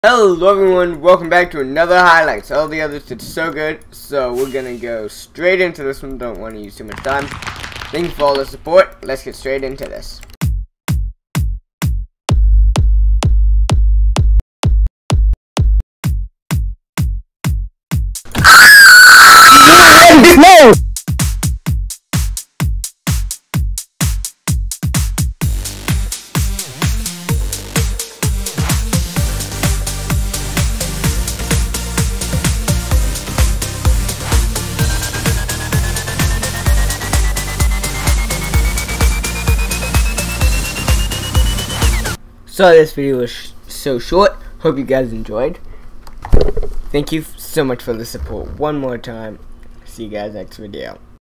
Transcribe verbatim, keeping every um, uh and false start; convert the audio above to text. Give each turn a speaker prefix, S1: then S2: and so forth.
S1: Hello everyone, welcome back to another highlights. All the others did so good, so we're gonna go straight into this one. Don't want to use too much time. Thank you for all the support. Let's get straight into this. No! So this video was sh so short. Hope you guys enjoyed. Thank you so much for the support one more time. See you guys next video.